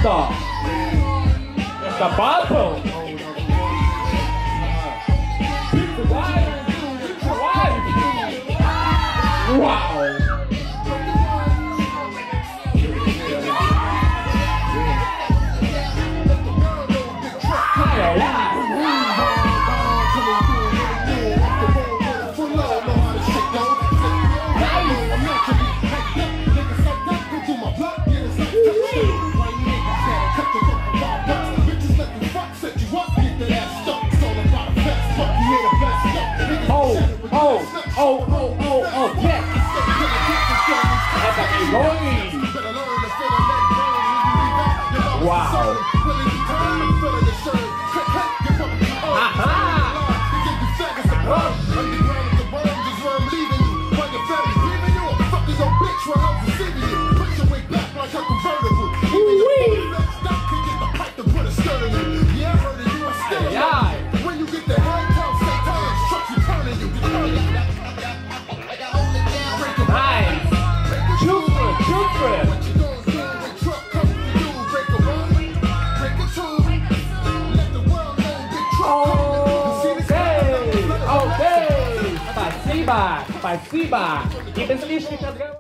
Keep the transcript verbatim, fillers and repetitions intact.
Honda. The battle. Wow. Oh, oh, oh, oh, oh, yeah. That's a going. Wow. Aha. Спасибо, спасибо. И без лишних разговоров.